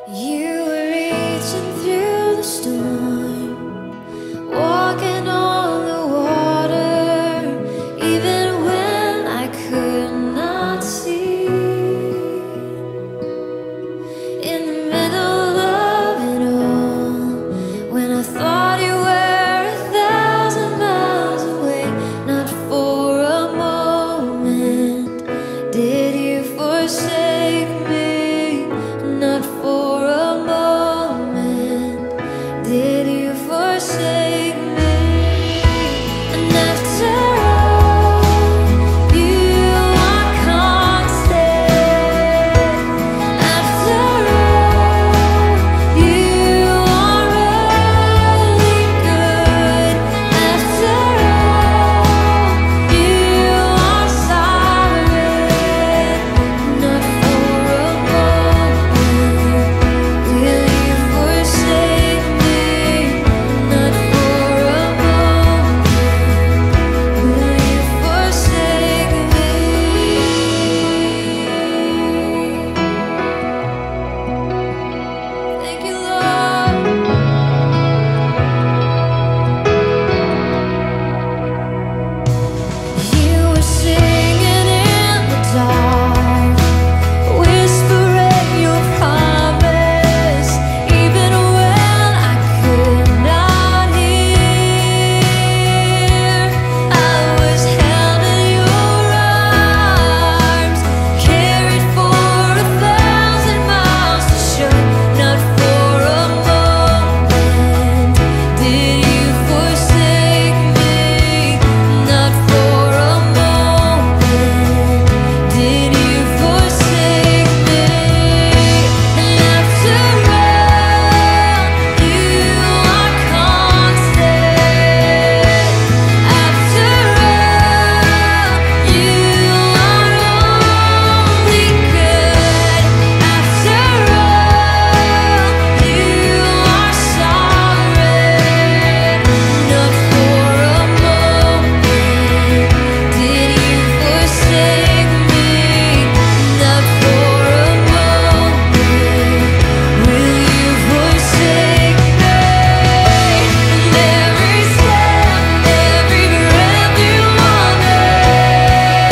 You were reaching through the storm, walking on the water, even when I could not see. In the middle of it all, when I thought you were 1,000 miles away, not for a moment did you forsake me. Not for a moment did you forsake me. And after all, you are constant. After all, you are really good. After all, you are sovereign. Not for a moment will you forsake me. Not for a moment will you forsake me. Thank you, Lord. You were singing in the dark, whispering your promise, even when I could not hear. I was held in your arms, carried for 1,000 miles to show. Not for a moment did you forsake me. Not for a moment did you forsake me. And after all, you are constant. After all, you are only good. After all, you are sovereign. Not for a moment did you forsake me. Not for a moment will you forsake me. And every step, every breath you wanted,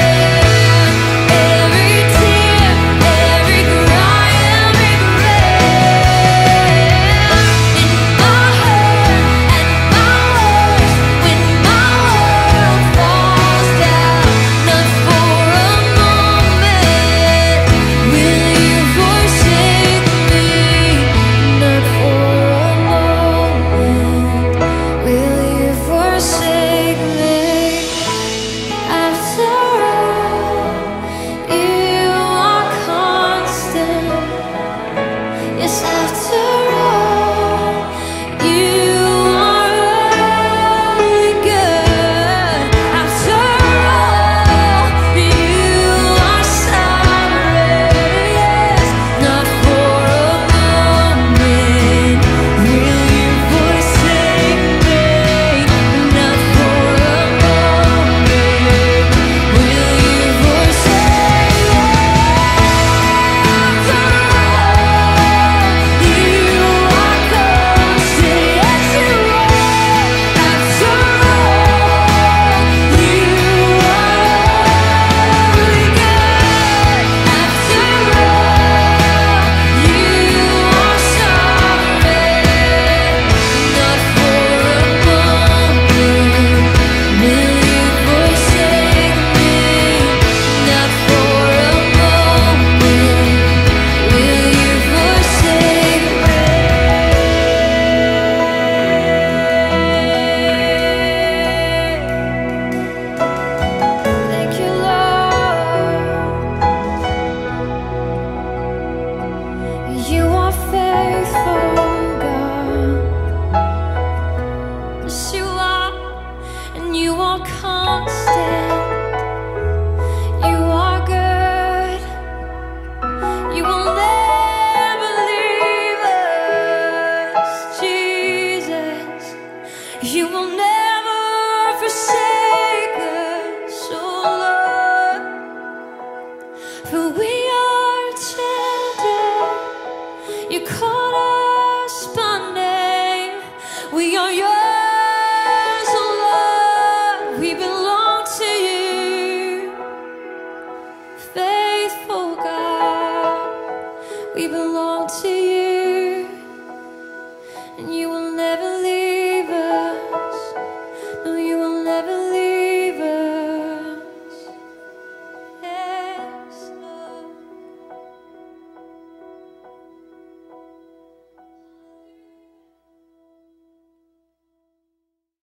every tear, every cry, every breath, in my hurt and my worst, when my world falls down. Not for a moment will you forsake me. Not for a moment will you forsake me. After all, you are constant. Yes, after all, you are really good. After all, you are sovereign. Yes, not for a moment will you forsake me. Not for a moment will you forsake me. After all, you are constant. Yes, you are. After all, you are really good. After all, you are sovereign. Not for a moment will you forsake me. Not for a moment will you forsake me. Thank you, Lord. You are faithful, God. Yes, you are, and you are constant. You are good. You will never leave us, Jesus. You will never forsake us, oh Lord. For we are